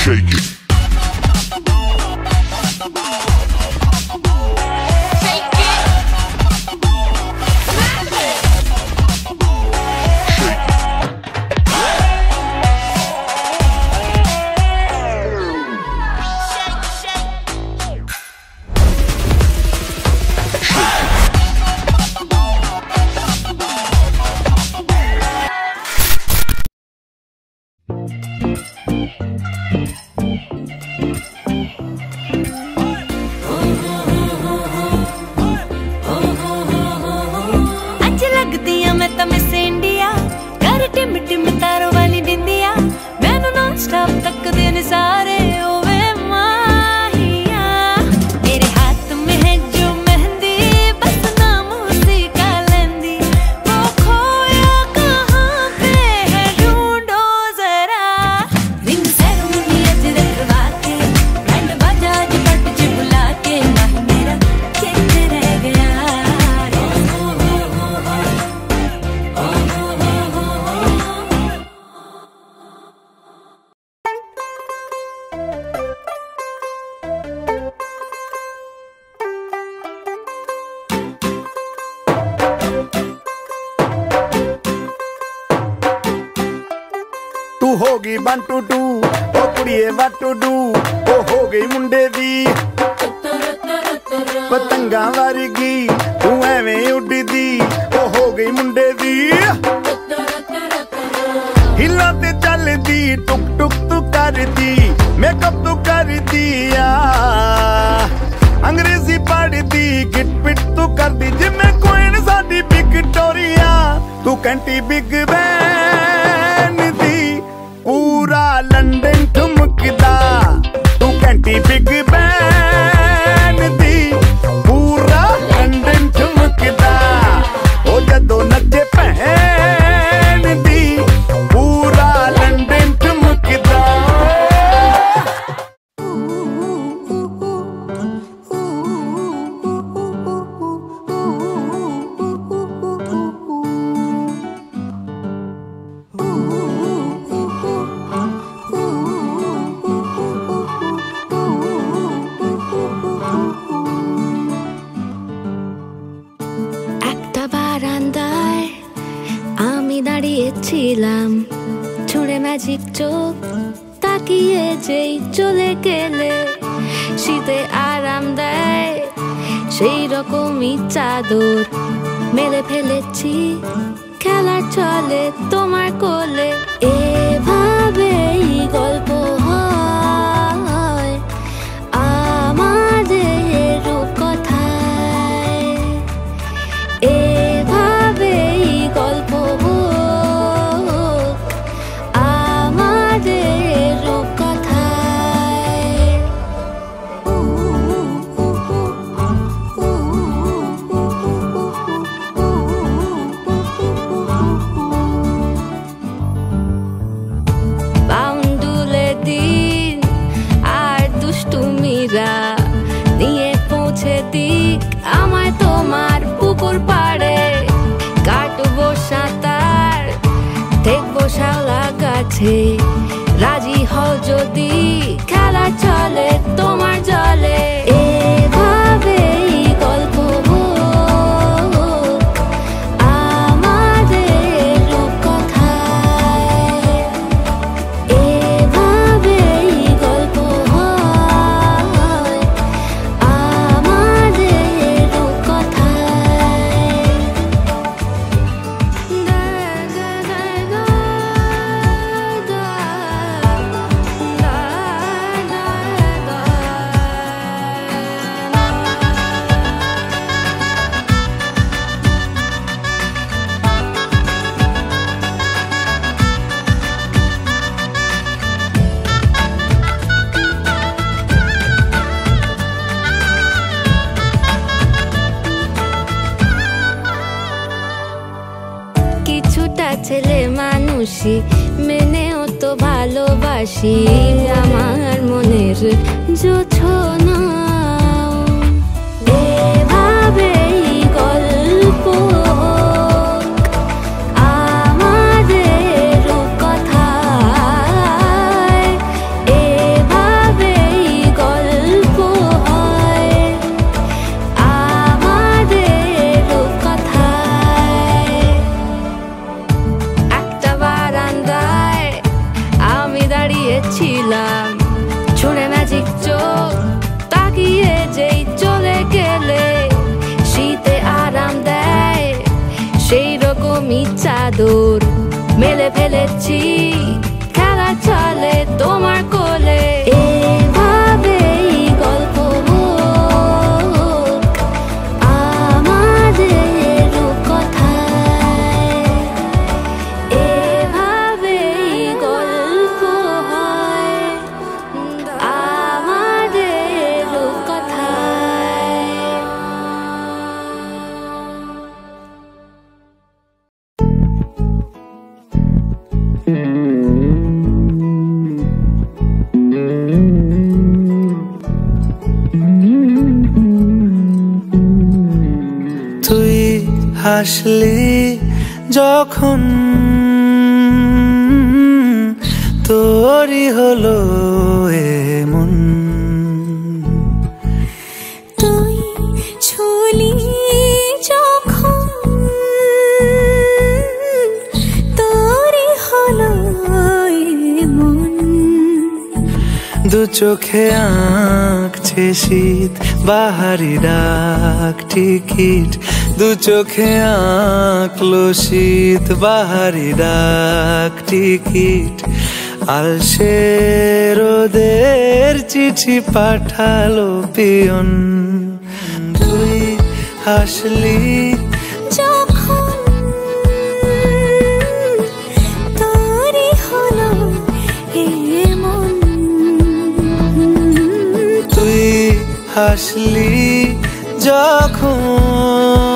shake it. होगी 1 2 2 ओ कुड़िए what to do ओ हो गई मुंडे दी पतंगा वर्गी तू एवें उड़दी ओ हो गई मुंडे दी हिला ते चलदी टुक टुक तू करदी मेकअप तू करदी अंग्रेजी पढ़दी गिट पिट तू करदी जिम्मे क्वीन साडी विक्टोरिया तू कैंटी बिग बैन दी पूरा लंदन ठुमकदा तू कैंटी बिग बैन दी पूरा लंदन ठुमकदा ओ जदों नचे भैन दी पूरा लंदन ठुमकदा ছুঁড়ে ম্যাজিক চোখ তাকিয়ে যেই চলে গেলে শীতে আরাম দেয় সেই রকমই চাদর মেলে ফেলেছি খেলার চলে তোমার কোলে এভাবেই গল্প হয় আমাদের রূপকথায় এভাবেই গল্প নিয়ে পৌঁছে দিক আমায় তোমার পুকুর পাড়ে কাটবো সাঁতার দেখবো শাওলা গাছে রাজি হও যদি খেলা চলে তোমার জলে এভাবেই গল্প আমাদের রূপকথায় এভাবেই গল্প ছেলে মানুষই মেনেও তো ভালোবাসি আমার মনের জোছনা এভাবেই গল্প আমাদের রূপকথায় চাদর মেলে ফেলেছি, খেলা চলে তোমার কোলে। এভাবেই গল্প হোক আমাদের রূপকথায়, এভাবেই গল্প হয় আমাদের রূপকথায়। তুই হাসলি যখন তোরই হলো এমন, তুই ছুলি যখন তোরই হলো এমন। দু চোখে আঁকছে শীত বাহারি ডাক টিকিট, দু চোখে আঁকলো শীত বাহারি ডাক টিকিট। আলসে রোদের চিঠি পাঠালো পিয়ন, তুই হাসলি যখন তোরই হলো এমন, তুই হাসলি যখন